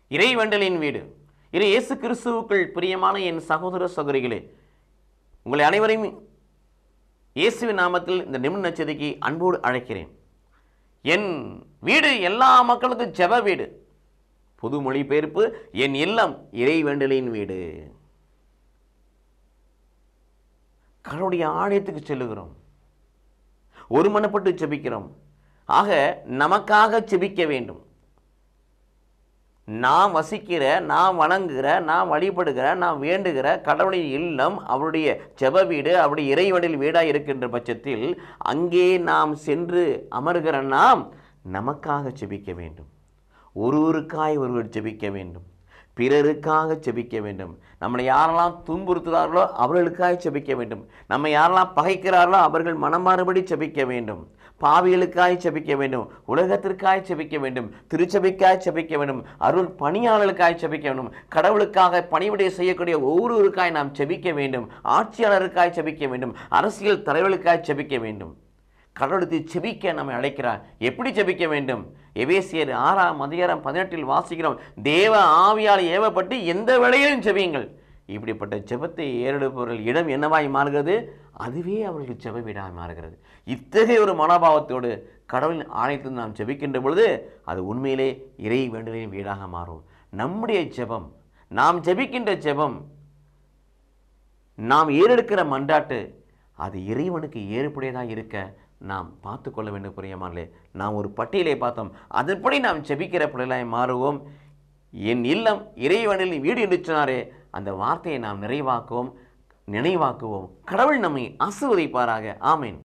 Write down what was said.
இறைவேண்டலின் வீடு. இயேசு கிறிஸ்துவுக்குள் பிரியமான என் சகோதர சகோதரிகளே, உங்களை அனைவரையும் இயேசுவின் நாமத்தில் இந்த நிமிட நச்சதிக்கு அன்போடு அழைக்கிறேன். என் வீடு எல்லா மக்களுக்கும் ஜெப வீடு. புது மொழிபெயர்ப்பு, என் இல்லம் இறைவேண்டலின் வீடு. கடவுளுடைய ஆலயத்துக்கு செல்லுகிறோம், ஒருமனப்பட்டு ஜெபிக்கிறோம். ஆக நமக்காக ஜெபிக்க வேண்டும். நாம் வசிக்கிற, நாம் வணங்குகிற, நாம் வழிபடுகிற, நாம் வேண்டுகிற கடவுளின் இல்லம் அவருடைய ஜெப வீடு, அவருடைய இறைவனில் வீடாக இருக்கின்ற பட்சத்தில் அங்கே நாம் சென்று அமர்கிற நாம் நமக்காக ஜெபிக்க வேண்டும். ஒருவருக்காய் ஒருவர் ஜெபிக்க வேண்டும், பிறருக்காக ஜெபிக்க வேண்டும். நம்மளை யாரெல்லாம் துன்புறுத்துகிறார்களோ அவர்களுக்காக ஜெபிக்க வேண்டும். நம்ம யாரெல்லாம் பகைக்கிறார்களோ அவர்கள் மனமாறுபடி ஜெபிக்க வேண்டும். பாவிகளுக்காய் ஜெபிக்க வேண்டும், உலகத்திற்காய் ஜெபிக்க வேண்டும், திருச்சபைக்காய் ஜெபிக்க வேண்டும், அருள் பணியாளர்களுக்காய் ஜெபிக்க வேண்டும், கடவுளுக்காக பணிவிடை செய்யக்கூடிய ஒவ்வொருவருக்காய் நாம் ஜெபிக்க வேண்டும், ஆட்சியாளருக்காய் ஜெபிக்க வேண்டும், அரசியல் தலைவர்களுக்காய் ஜெபிக்க வேண்டும். கடவுளுக்கு ஜெபிக்க நம்மை அழைக்கிறார். எப்படி ஜெபிக்க வேண்டும்? எபேசியர் 6:18 வாசிக்கிறோம். தேவ ஆவியால் ஏவப்பட்டு எந்த வேளையிலும் ஜெபியுங்கள். இப்படிப்பட்ட ஜெபத்தை ஏறெடுப்பவர்கள் இடம் என்னவாய் மாறுகிறது? அதுவே அவர்களுக்கு ஜெப வீடாக மாறுகிறது. இத்தகைய ஒரு மனோபாவத்தோடு கடவுளின் ஆலயத்தில் நாம் ஜெபிக்கின்ற பொழுது அது உண்மையிலே இறை வேண்டலின் வீடாக மாறும். நம்முடைய ஜெபம், நாம் ஜெபிக்கின்ற ஜெபம், நாம் ஏறெடுக்கிற மன்றாட்டு அது இறைவனுக்கு ஏற்புடையதாக இருக்க நாம் பார்த்து கொள்ள வேண்டும். புரியமானே, நாம் ஒரு பட்டியலை பார்த்தோம், அதன்படி நாம் ஜெபிக்கிற பிள்ளைகளாய் மாறுவோம். என் இல்லம் இறைவனில் வீடு என்று சொன்னாரே, அந்த வார்த்தையை நாம் நிறைவாக்குவோம், நினைவாக்குவோம். கடவுள் நம்மை ஆசீர்வதிப்பாராக. ஆமேன்.